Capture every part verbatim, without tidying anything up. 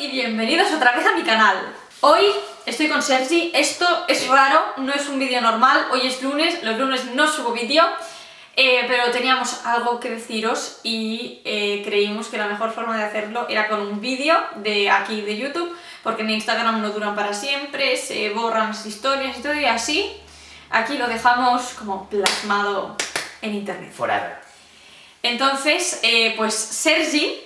y bienvenidos otra vez a mi canal. Hoy estoy con Sergi, esto es raro, no es un vídeo normal, hoy es lunes, los lunes no subo vídeo, eh, pero teníamos algo que deciros y eh, creímos que la mejor forma de hacerlo era con un vídeo de aquí de YouTube, porque en Instagram no duran para siempre, se borran las historias y todo, y así aquí lo dejamos como plasmado en internet. Forever. Entonces, eh, pues Sergi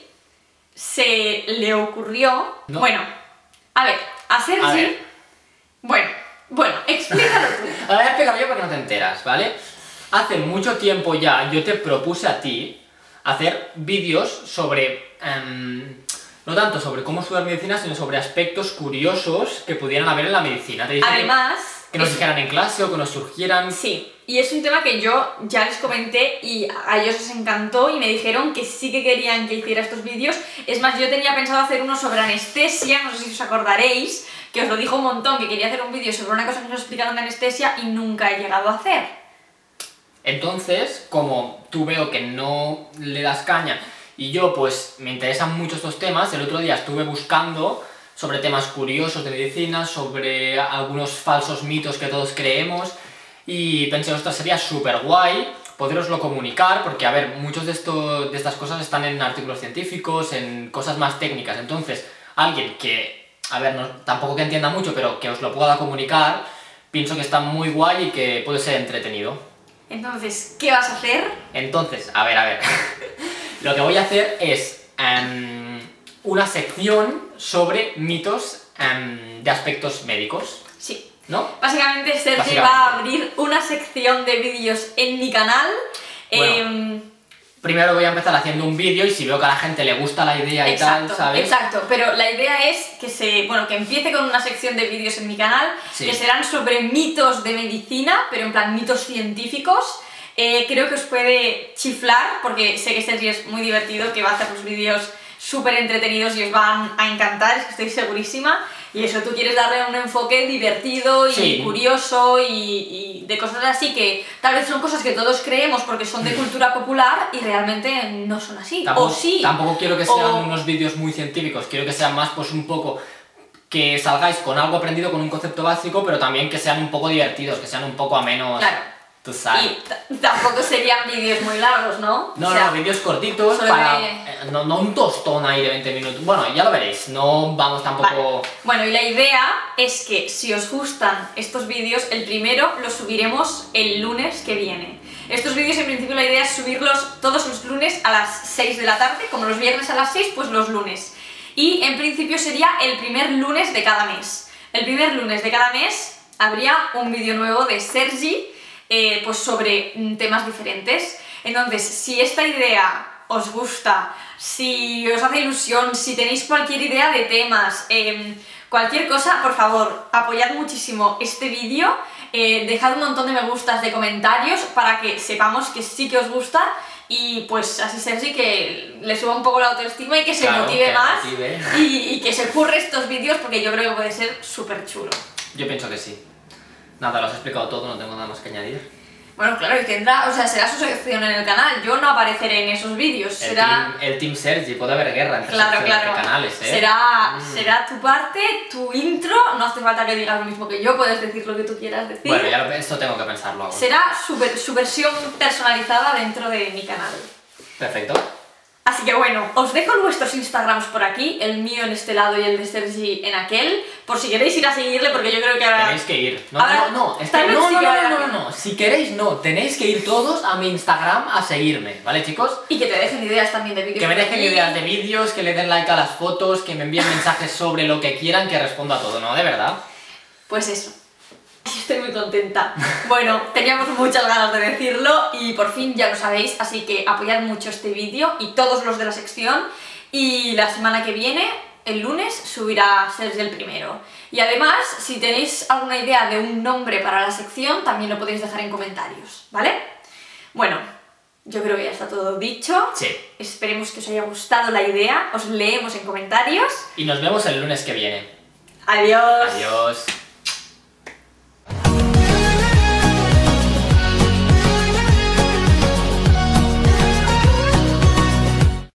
se le ocurrió... No. Bueno, a ver, a Sergi... A ver. Bueno, bueno, explícalo tú. A ver, explícalo yo porque no te enteras, ¿vale? Hace mucho tiempo ya yo te propuse a ti hacer vídeos sobre... Um, no tanto sobre cómo estudiar medicina, sino sobre aspectos curiosos que pudieran haber en la medicina. Te dije Además... que, que nos es... dijeran en clase o que nos surgieran... Sí, y es un tema que yo ya les comenté y a ellos les encantó y me dijeron que sí que querían que hiciera estos vídeos. Es más, yo tenía pensado hacer uno sobre anestesia, no sé si os acordaréis, que os lo dijo un montón, que quería hacer un vídeo sobre una cosa que nos explicaron de anestesia y nunca he llegado a hacer. Entonces, como tú veo que no le das caña y yo pues me interesan mucho estos temas, el otro día estuve buscando sobre temas curiosos de medicina, sobre algunos falsos mitos que todos creemos y pensé, ostras, sería súper guay poderoslo comunicar porque, a ver, muchos de, esto, de estas cosas están en artículos científicos, en cosas más técnicas, entonces alguien que, a ver, no, tampoco que entienda mucho, pero que os lo pueda comunicar, pienso que está muy guay y que puede ser entretenido. Entonces, ¿qué vas a hacer? Entonces, a ver, a ver, lo que voy a hacer es um, una sección sobre mitos um, de aspectos médicos. Sí. ¿No? Básicamente Sergi Básicamente. va a abrir una sección de vídeos en mi canal. Bueno, eh, primero voy a empezar haciendo un vídeo y si veo que a la gente le gusta la idea y exacto, tal, ¿sabes? Exacto, pero la idea es que se, bueno, que empiece con una sección de vídeos en mi canal, Sí. que serán sobre mitos de medicina, pero en plan mitos científicos. Eh, creo que os puede chiflar, porque sé que Sergi es muy divertido, que va a hacer los vídeos súper entretenidos y os van a encantar, es que estoy segurísima. Y eso, tú quieres darle un enfoque divertido y Sí. curioso y, y de cosas así que tal vez son cosas que todos creemos porque son de cultura popular y realmente no son así. Tampoco, o sí. tampoco quiero que sean o... unos vídeos muy científicos, quiero que sean más pues un poco que salgáis con algo aprendido, con un concepto básico, pero también que sean un poco divertidos, que sean un poco amenos. Claro. Tú sabes. Y tampoco serían vídeos muy largos, ¿no? No, O sea, no, vídeos cortitos solo para... de- eh, No, no un tostón ahí de veinte minutos. Bueno, ya lo veréis, no vamos tampoco... Vale. Bueno, y la idea es que si os gustan estos vídeos, el primero lo subiremos el lunes que viene. Estos vídeos en principio la idea es subirlos todos los lunes a las seis de la tarde, como los viernes a las seis, pues los lunes. Y en principio sería el primer lunes de cada mes. El primer lunes de cada mes habría un vídeo nuevo de Sergi, eh, pues sobre temas diferentes. Entonces, si esta idea os gusta, si os hace ilusión, si tenéis cualquier idea de temas, eh, cualquier cosa, por favor, apoyad muchísimo este vídeo, eh, dejad un montón de me gustas, de comentarios, para que sepamos que sí que os gusta y pues así Sergi que le suba un poco la autoestima y que se Claro, motive que más motive. y, y que se curre estos vídeos porque yo creo que puede ser súper chulo. Yo pienso que sí. Nada, lo has explicado todo, no tengo nada más que añadir. Bueno, claro, y tendrá, o sea, será su sección en el canal, yo no apareceré en esos vídeos, El, será... team, el Team Sergi, puede haber guerra entre Claro, secciones claro. de canales, ¿eh? Será, Mm. será tu parte, tu intro, no hace falta que digas lo mismo que yo, puedes decir lo que tú quieras decir. Bueno, ya lo, esto tengo que pensarlo ahora. Será su, ver- su versión personalizada dentro de mi canal. Perfecto. Así que bueno, os dejo nuestros Instagrams por aquí, el mío en este lado y el de Sergi en aquel, por si queréis ir a seguirle, porque yo creo que ahora... Tenéis que ir. No, Ahora, no, no, es tal que- vez no, sí no, que no, vaya no, la no, pena. no. Si queréis, no. Tenéis que ir todos a mi Instagram a seguirme, ¿vale, chicos? Y que te dejen ideas también de vídeos. Que me por dejen aquí. ideas de vídeos, que le den like a las fotos, que me envíen mensajes sobre lo que quieran, que respondo a todo, ¿no? De verdad. Pues eso. Estoy muy contenta. Bueno, teníamos muchas ganas de decirlo y por fin ya lo sabéis, así que apoyad mucho este vídeo y todos los de la sección y la semana que viene, el lunes, subirá Sergi el primero. Y además, si tenéis alguna idea de un nombre para la sección, también lo podéis dejar en comentarios, ¿vale? Bueno, yo creo que ya está todo dicho. Sí. Esperemos que os haya gustado la idea, os leemos en comentarios. Y nos vemos el lunes que viene. Adiós. Adiós.